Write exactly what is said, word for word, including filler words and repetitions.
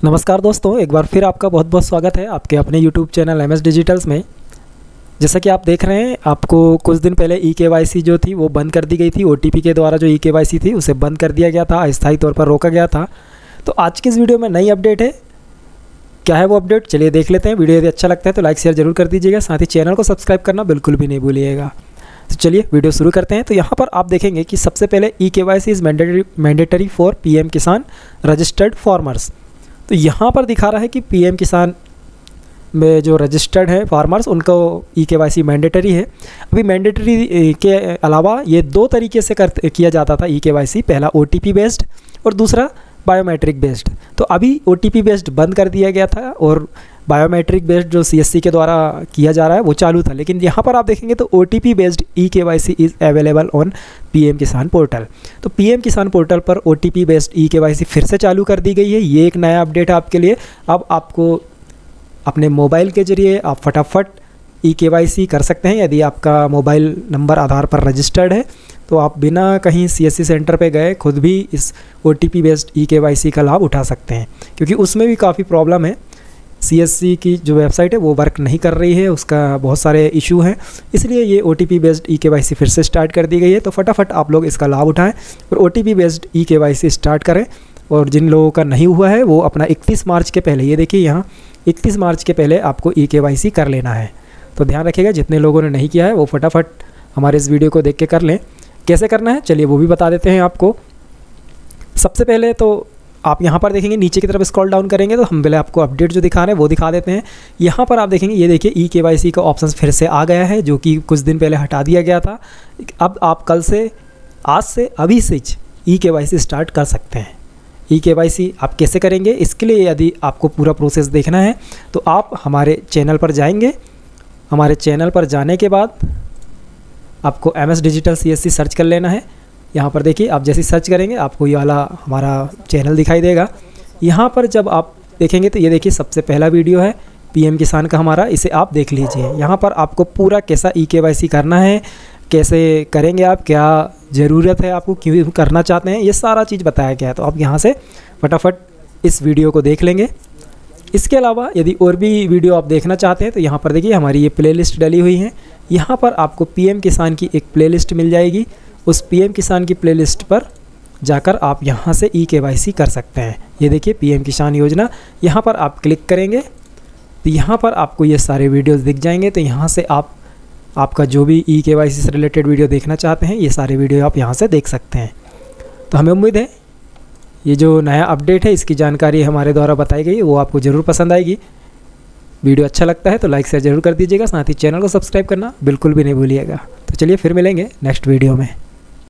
नमस्कार दोस्तों, एक बार फिर आपका बहुत बहुत स्वागत है आपके अपने YouTube channel M S digitals में। जैसा कि आप देख रहे हैं, आपको कुछ दिन पहले ई के वाई सी जो थी वो बंद कर दी गई थी। ओ टी पी के द्वारा जो ई के वाई सी थी उसे बंद कर दिया गया था, अस्थायी तौर पर रोका गया था। तो आज की इस वीडियो में नई अपडेट है। क्या है वो अपडेट, चलिए देख लेते हैं। वीडियो यदि अच्छा लगता है तो लाइक शेयर जरूर कर दीजिएगा, साथ ही चैनल को सब्सक्राइब करना बिल्कुल भी नहीं भूलिएगा। तो चलिए वीडियो शुरू करते हैं। तो यहाँ पर आप देखेंगे कि सबसे पहले e K Y C is mandatory mandatory for P M Kisan registered farmers. तो यहाँ पर दिखा रहा है कि पी एम किसान में जो रजिस्टर्ड है फार्मर्स उनको ई के वाई सी मैंडेटरी है। अभी मैंडेटरी के अलावा ये दो तरीके से कर किया जाता था ई के वाई सी, पहला ओ टी पी बेस्ड और दूसरा बायोमेट्रिक बेस्ड। तो अभी ओ टी पी बेस्ड बंद कर दिया गया था और बायोमेट्रिक बेस्ड जो सी एस सी के द्वारा किया जा रहा है वो चालू था। लेकिन यहाँ पर आप देखेंगे तो O T P based e K Y C is available on P M Kisan portal. तो पी एम किसान पोर्टल पर O T P based e K Y सी फिर से चालू कर दी गई है। ये एक नया अपडेट है आपके लिए। अब आपको अपने मोबाइल के ज़रिए आप फटाफट ई के वाई सी कर सकते हैं। यदि आपका मोबाइल नंबर आधार पर रजिस्टर्ड है तो आप बिना कहीं सी एस सी सेंटर पे गए खुद भी इस O T P based e K Y सी का लाभ उठा सकते हैं, क्योंकि उसमें भी काफ़ी प्रॉब्लम है। सी एस सी की जो वेबसाइट है वो वर्क नहीं कर रही है, उसका बहुत सारे इशू हैं, इसलिए ये O T P based e K Y सी फिर से स्टार्ट कर दी गई है। तो फटाफट आप लोग इसका लाभ उठाएं और O T P based e K Y सी स्टार्ट करें। और जिन लोगों का नहीं हुआ है वो अपना इकतीस मार्च के पहले, ये देखिए यहाँ इकतीस मार्च के पहले आपको ई के वाई सी कर लेना है। तो ध्यान रखिएगा, जितने लोगों ने नहीं किया है वो फटाफट हमारे इस वीडियो को देख के कर लें। कैसे करना है चलिए वो भी बता देते हैं आपको। सबसे पहले तो आप यहाँ पर देखेंगे, नीचे की तरफ स्क्रॉल डाउन करेंगे तो हम पहले आपको अपडेट जो दिखा रहे हैं वो दिखा देते हैं। यहाँ पर आप देखेंगे, ये देखिए ई के वाई सी का ऑप्शन फिर से आ गया है, जो कि कुछ दिन पहले हटा दिया गया था। अब आप कल से, आज से, अभी से ई के वाई सी स्टार्ट कर सकते हैं। ई के वाई सी आप कैसे करेंगे, इसके लिए यदि आपको पूरा प्रोसेस देखना है तो आप हमारे चैनल पर जाएंगे। हमारे चैनल पर जाने के बाद आपको M S digital C S C search कर लेना है। यहाँ पर देखिए, आप जैसे सर्च करेंगे आपको ये वाला हमारा चैनल दिखाई देगा। यहाँ पर जब आप देखेंगे तो ये देखिए सबसे पहला वीडियो है पी एम किसान का हमारा, इसे आप देख लीजिए। यहाँ पर आपको पूरा कैसा ई के वाई सी करना है, कैसे करेंगे आप, क्या ज़रूरत है आपको, क्यों करना चाहते हैं, ये सारा चीज़ बताया गया है। तो आप यहाँ से फटाफट इस वीडियो को देख लेंगे। इसके अलावा यदि और भी वीडियो आप देखना चाहते हैं तो यहाँ पर देखिए हमारी ये प्लेलिस्ट डली हुई है। यहाँ पर आपको पी एम किसान की एक प्लेलिस्ट मिल जाएगी। उस पी एम किसान की प्लेलिस्ट पर जाकर आप यहाँ से ई के वाई सी कर सकते हैं। ये देखिए पी एम किसान योजना, यहाँ पर आप क्लिक करेंगे तो यहाँ पर आपको ये सारे वीडियोस दिख जाएंगे। तो यहाँ से आप आपका जो भी ई के वाई सी से रिलेटेड वीडियो देखना चाहते हैं ये सारे वीडियो आप यहाँ से देख सकते हैं। तो हमें उम्मीद है ये जो नया अपडेट है इसकी जानकारी हमारे द्वारा बताई गई वो आपको ज़रूर पसंद आएगी। वीडियो अच्छा लगता है तो लाइक शेयर जरूर कर दीजिएगा, साथ ही चैनल को सब्सक्राइब करना बिल्कुल भी नहीं भूलिएगा। तो चलिए फिर मिलेंगे नेक्स्ट वीडियो में।